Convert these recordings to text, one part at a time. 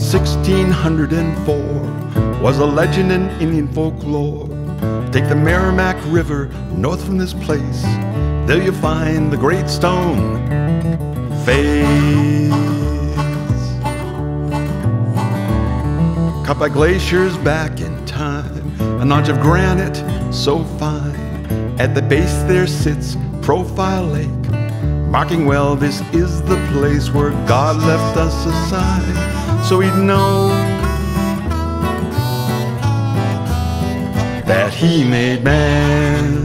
1604 was a legend in Indian folklore. Take the Merrimack River north from this place, there you'll find the great stone face. Cut by glaciers back in time, a notch of granite so fine. At the base there sits Profile Lake, marking well this is the place where God left us a sign, so we'd know that He made man.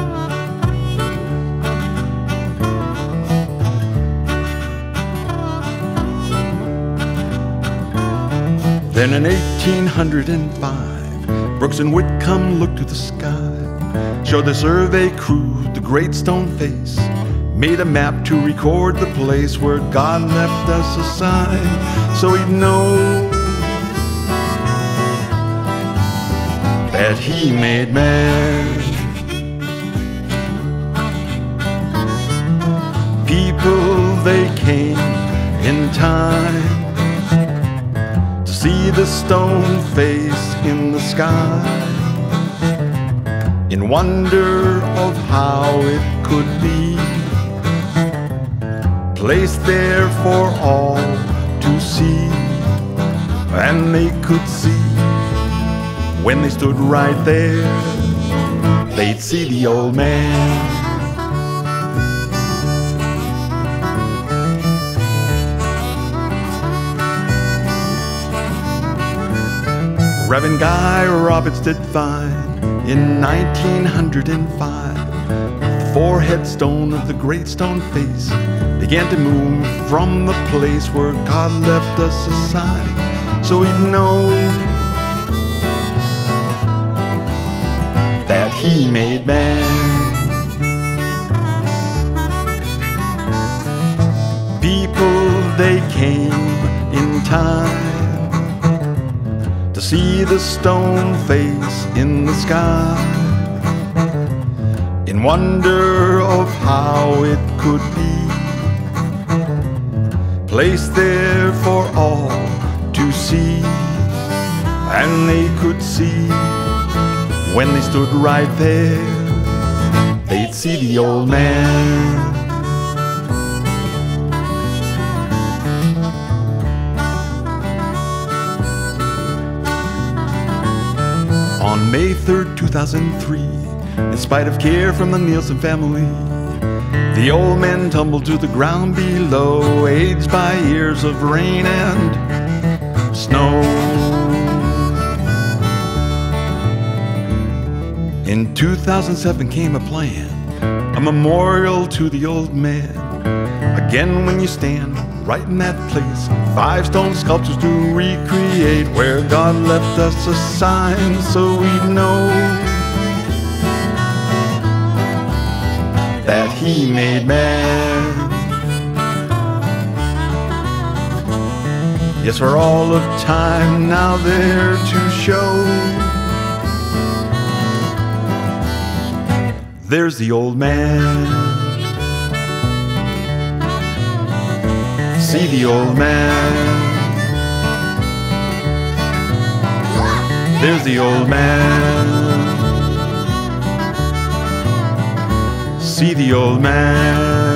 Then in 1805, Brooks and Whitcomb looked to the sky, showed the survey crew the great stone face, made a map to record the place where God left us a sign, so we'd know that He made man. People, they came in time to see the stone face in the sky, in wonder of how it could be, placed there for all to see. And they could see, when they stood right there, they'd see the old man. Reverend Guy Roberts did find in 1905 the forehead stone of the great stone face began to move from the place where God left us a sign, so we'd know that He made man. People, they came in time to see the stone face in the sky, in wonder of how it could be, placed there for all to see. And they could see, when they stood right there, they'd see the old man. On May 3rd, 2003, in spite of care from the Nielsen family, the old man tumbled to the ground below, aged by years of rain and snow. In 2007 came a plan, a memorial to the old man. Again, when you stand right in that place, 5 stone sculptures to recreate where God left us a sign, so we'd know that He made man. Yes, for all of time now there to show, there's the old man. See the old man. There's the old man. See the old man.